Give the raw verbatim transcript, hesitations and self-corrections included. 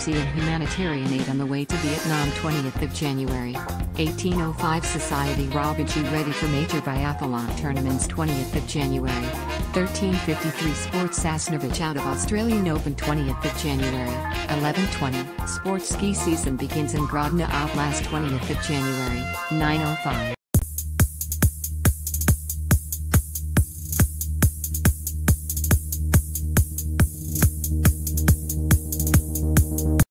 mercy and humanitarian aid on the way to Vietnam. twentieth of January. eighteen oh five Society Robbage ready for major biathlon tournaments. twentieth of January. thirteen fifty-three Sports Sasnovich out of Australian Open. twentieth of January. eleven twenty Sports ski season begins in Grodno Oblast. twentieth of January. nine oh five